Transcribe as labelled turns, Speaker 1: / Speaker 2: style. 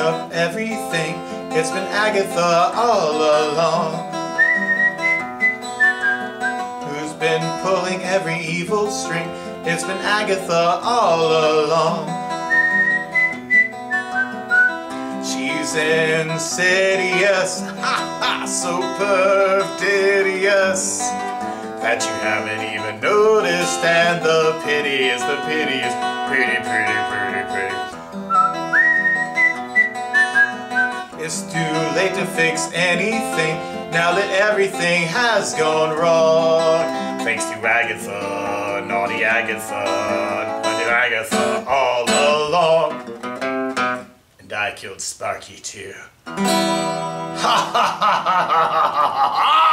Speaker 1: up everything. It's been Agatha all along, who's been pulling every evil string. It's been Agatha all along. She's insidious, ha ha, so perfidious that you haven't even noticed. And the pity is pretty, pretty, pretty, pretty. It's too late to fix anything now that everything has gone wrong. Thanks to Agatha, naughty Agatha, naughty Agatha all along. And I killed Sparky too. Ha ha ha ha ha ha ha ha!